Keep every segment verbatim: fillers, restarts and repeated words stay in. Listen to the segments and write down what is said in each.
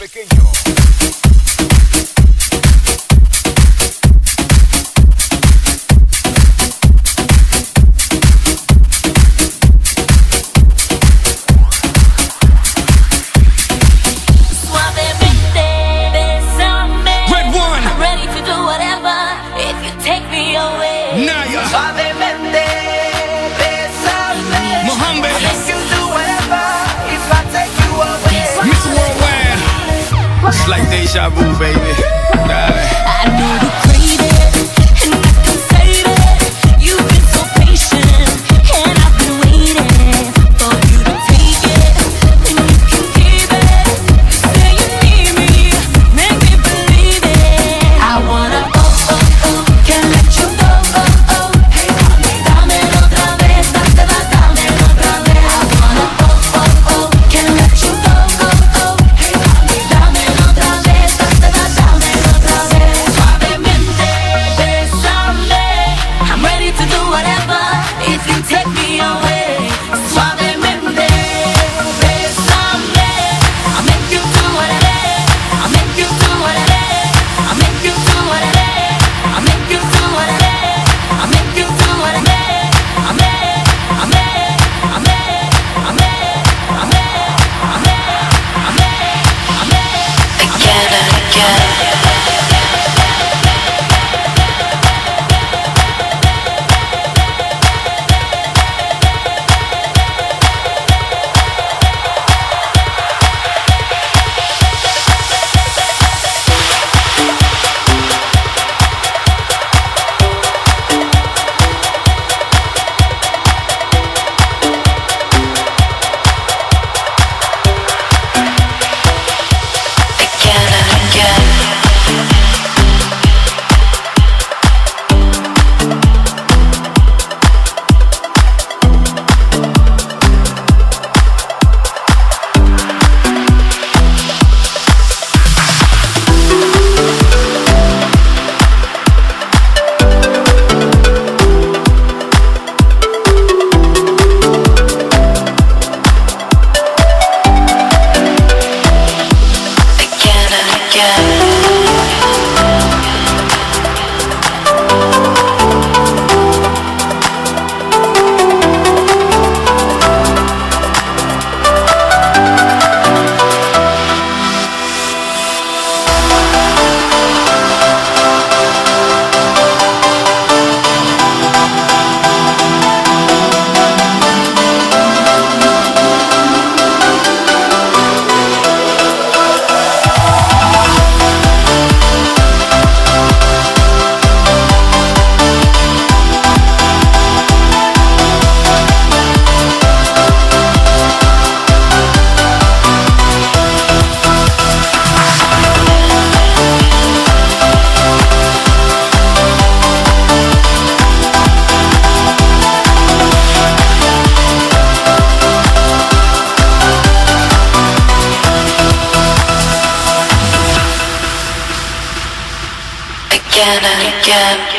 pequeño. It's like deja vu, baby. Dale. I know you crave it, and I can save it. You've been so patient, and I've been waiting for you to take it, and you can keep it. You say you need me, make me believe it. I wanna oh oh oh, can't let you go oh oh. Hey honey, dámelo otra vez, date va, dámelo otra vez. I wanna oh oh oh, can't let you go oh oh. Hey honey, dámelo otra vez, date va, dámelo otra vez. Suavemente, bésame, I'm ready to do whatever if you take me away. Suavemente, bésame, I'll make you do whatever, I'll make you do whatever, I'll make you do whatever, I'll make you do whatever, I'll make you do whatever, I'll make, I'll make, I'll make, I'll make, I'll make, I'll make, I'll make, I'll make, again and again. Again and again. Again and again. Again and again.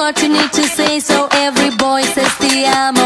what you need to say, so every boy says te amo.